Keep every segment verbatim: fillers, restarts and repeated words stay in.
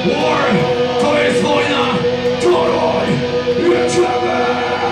War to jest wojna, toruj, jedziemy!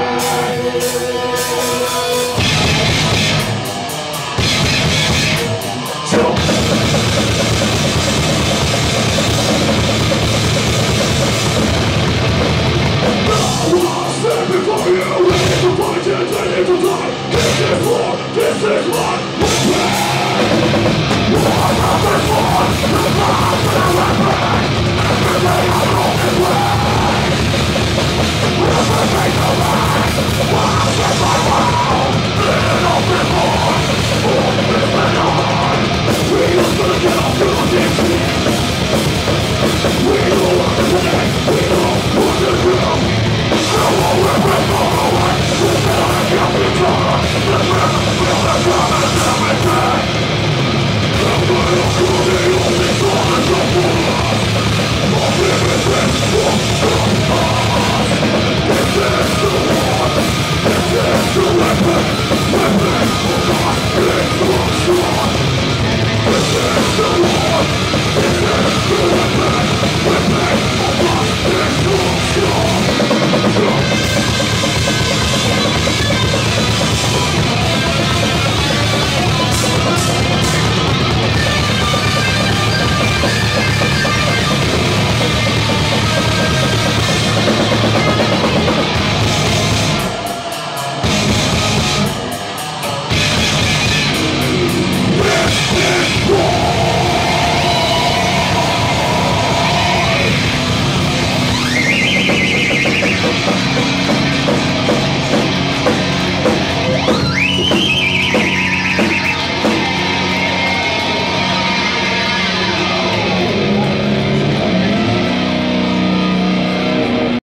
Stand before you, ready to fight and ready to die. This is war, this is what we pray. War of this war, the blood of the weapon. Everything I know is way. We'll take the land, watch it by wow. In open